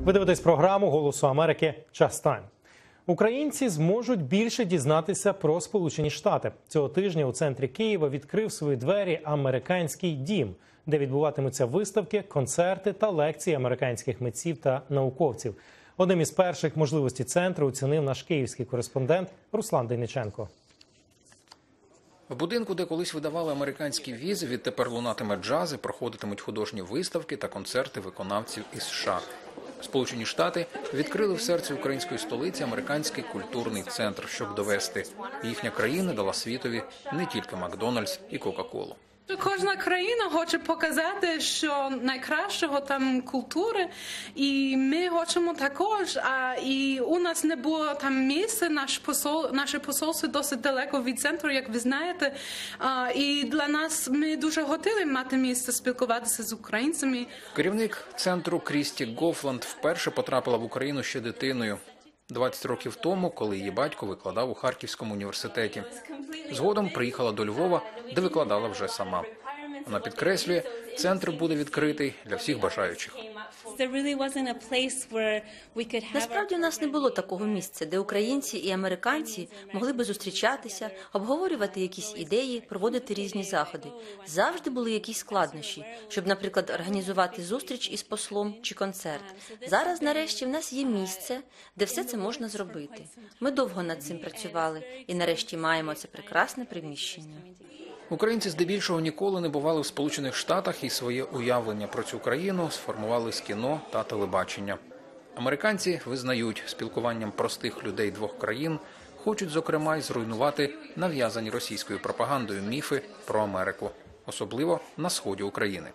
Ви дивитесь програму «Голосу Америки. Час тайм». Українці зможуть більше дізнатися про Сполучені Штати. Цього тижня у центрі Києва відкрив свої двері «Американський дім», де відбуватимуться виставки, концерти та лекції американських митців та науковців. Одним із перших можливостей центру оцінив наш київський кореспондент Руслан Дейниченко. В будинку, де колись видавали американські візи, відтепер лунатиме джаз і проходитимуть художні виставки та концерти виконавців із США. Сполучені Штати відкрили в серці української столиці американський культурний центр, щоб довести – їхня країна дала світові не тільки Макдональдс і Кока-Колу. Кожна країна хоче показати, що найкращого там культури, і ми хочемо також. І у нас не було там місця, наше посольство досить далеко від центру, як ви знаєте. І для нас ми дуже хотіли мати місце спілкуватися з українцями. Керівник центру Крісті Гофланд вперше потрапила в Україну ще дитиною. 20 років тому, коли її батько викладав у Харківському університеті. Згодом приїхала до Львова, де викладала вже сама. Вона підкреслює, центр буде відкритий для всіх бажаючих. Насправді у нас не було такого місця, де українці і американці могли би зустрічатися, обговорювати якісь ідеї, проводити різні заходи. Завжди були якісь складнощі, щоб, наприклад, організувати зустріч із послом чи концерт. Зараз, нарешті, в нас є місце, де все це можна зробити. Ми довго над цим працювали і, нарешті, маємо це прекрасне приміщення. Українці здебільшого ніколи не бували в Сполучених Штатах і своє уявлення про цю країну сформували з кіно та телебачення. Американці визнають, спілкуванням простих людей двох країн хочуть, зокрема, й зруйнувати нав'язані російською пропагандою міфи про Америку, особливо на сході України.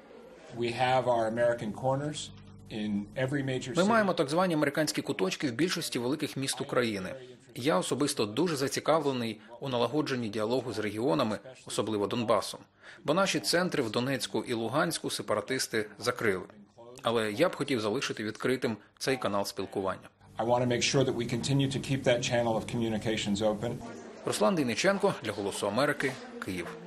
Ми маємо так звані американські куточки в більшості великих міст України. Я особисто дуже зацікавлений у налагодженні діалогу з регіонами, особливо Донбасом, бо наші центри в Донецьку і Луганську сепаратисти закрили. Але я б хотів залишити відкритим цей канал спілкування. Руслан Дейниченко для «Голосу Америки», Київ.